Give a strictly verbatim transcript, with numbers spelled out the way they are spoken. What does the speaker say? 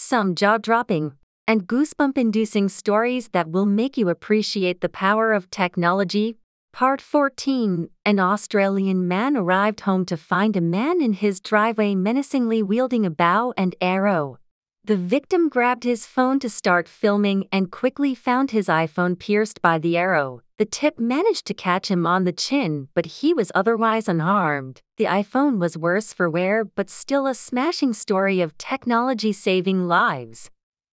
some jaw-dropping and goosebump-inducing stories that will make you appreciate the power of technology. Part fourteen. An Australian man arrived home to find a man in his driveway menacingly wielding a bow and arrow. The victim grabbed his phone to start filming and quickly found his iPhone pierced by the arrow. The tip managed to catch him on the chin, but he was otherwise unharmed. The iPhone was worse for wear, but still a smashing story of technology saving lives.